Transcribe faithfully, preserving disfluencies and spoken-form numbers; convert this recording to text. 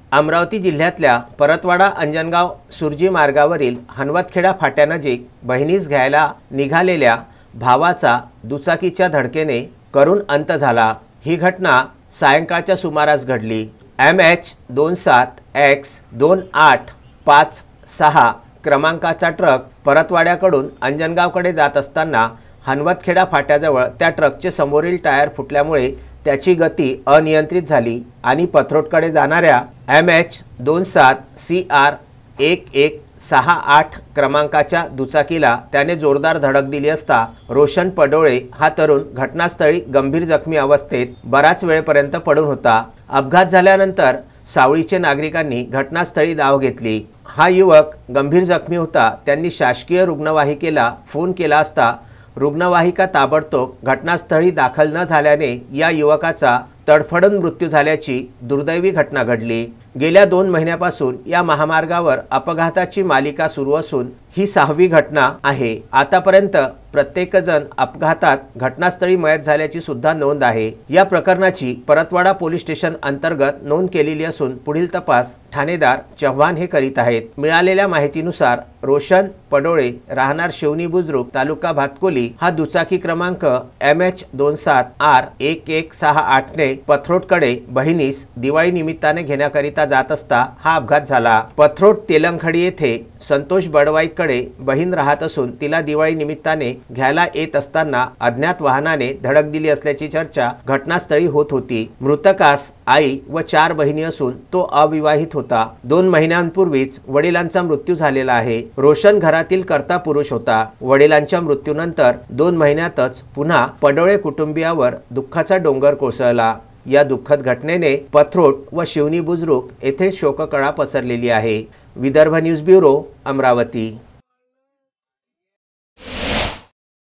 अमरावती जिल्ह्यातल्या परतवाडा अंजनगाव सुरजी मार्गावरील हनवतखेडा फाट्यानजीक बहिणीस घ्यायला निघालेल्या भावाचा दुचाकीच्या धडकेने करून अंत झाला। ही घटना सायंकाळच्या सुमारास घडली। एम एच दोन सात एक्स दोन आठ पाच सहा क्रमांकाचा ट्रक परतवाड्याकडून अंजनगावकडे जात असताना हनवतखेडा फाट्याजवळ त्या ट्रकचे समोरील टायर फुटल्यामुळे त्याची गती अनियंत्रित झाली आणि पथरोटकडे जाणाऱ्या एम एच दोन सात सी आर एक एक सहा आठ क्रमांकाच्या दुचाकीला त्याने जोरदार धडक दिली असता रोशन पडोळे हा तरुण घटनास्थळी गंभीर जखमी अवस्थेत बराच वेळपर्यंत पडून होता। अपघात झाल्यानंतर सावळीचे नागरिकांनी घटनास्थळी धाव घेतली। हा युवक गंभीर जखमी होता। त्यांनी शासकीय रुग्णवाहिकेला फोन केला असता रुग्णवाहिका ताबडतोब घटनास्थळी दाखल न झाल्याने या युवकाचा तडफडून मृत्यू झाल्याची दुर्दैवी घटना घडली। गेल्या दोन महिन्यापासून या महामार्गावर अपघाताची मालिका सुरू असून ही सहावी घटना आहे। आतापर्यंत प्रत्येक जण अपघातात घटनास्थळी मयत झाल्याची सुद्धा नोंद आहे। या प्रकरणाची परतवाडा पोलीस स्टेशन अंतर्गत नोंद केलेली असून पुढील तपास ठाणेदार चव्हाण हे करीत आहेत। मिळालेल्या माहितीनुसार रोशन पडोळे राहणार शिवनी बुद्रुक तालुका भातकोली हा दुचाकी क्रमांक एम एच दोन सात आर एक एक सहा आठ ने पथरोटकडे बहिणीस दिवाळी निमित्ताने घेण्याकरिता जात असता हा अपघात झाला। पथरोट तेलंगखडी येथे संतोष बडवाईकडे बहीण राहत असून तिला दिवाळी निमित्ताने घ्यायला येत असताना अज्ञात वाहनाने धडक दिली असल्याची चर्चा घटनास्थळी होत होती। मृतकास आई व चार बहिणी असून तो अविवाहित होता। दोन महिन्यांपूर्वीच वडिलांचा मृत्यू झालेला आहे। रोशन घरातील कर्ता पुरुष होता। वडिलांच्या मृत्यूनंतर दोन महिन्यातच पुन्हा पडोळे कुटुंबियावर दुःखाचा डोंगर कोसळला। या दुःखद घटनेने पथरोट व शिवनी बुद्रुक येथे शोककळा पसरलेली आहे। Vidarbha news bureau, Amravati.